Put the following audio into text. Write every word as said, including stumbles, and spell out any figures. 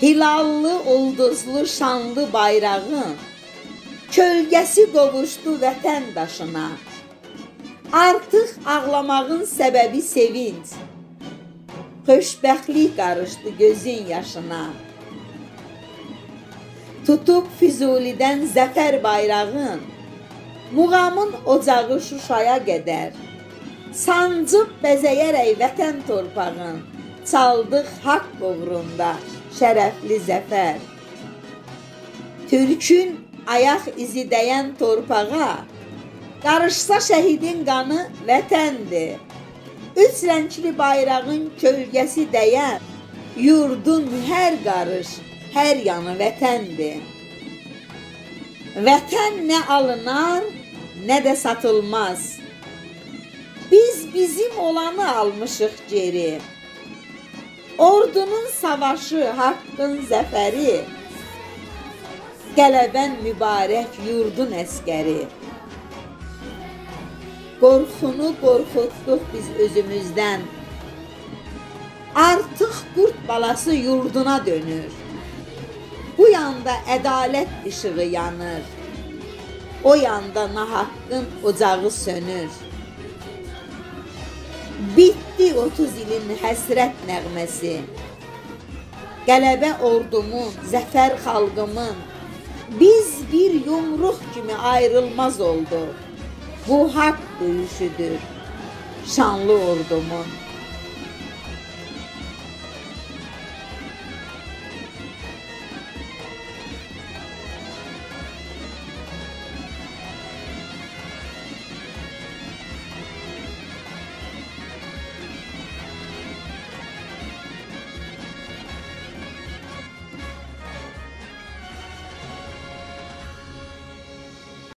Hilallı, ulduzlu, şanlı bayrağın kölgəsi qovuşdu vətən daşına. Artıq ağlamağın səbəbi sevinç, xoşbəxtlik qarışdı gözün yaşına. Tutub Füzulidən zəfər bayrağın, muğamın ocağı Şuşaya qədər, sancıb bəzəyərək vətən torpağın, çaldıq haqq uğrunda şərəfli zəfər. Türkün ayaq izi dəyən torpağa, qarışsa şəhidin qanı vətəndir. Üç rəngli bayrağın kölgəsi dəyər, yurdun hər qarış, hər yanı vətəndir. Vətən nə alınar, nə də satılmaz. Biz bizim olanı almışıq geri. Ordunun savaşı, haqqın zəfəri, qələbən mübarək yurdun əskəri. Qorxunu qorxutduq biz özümüzdən, artıq qurd balası yurduna dönür. Bu yanda ədalət işığı yanır, o yanda nahaqqın ocağı sönür. Bitdi otuz ilin həsrət nəğməsi, qələbə ordumun, zəfər xalqımın, biz bir yumruq kimi ayrılmaz olduq. Bu haqq döyüşüdür şanlı ordumun.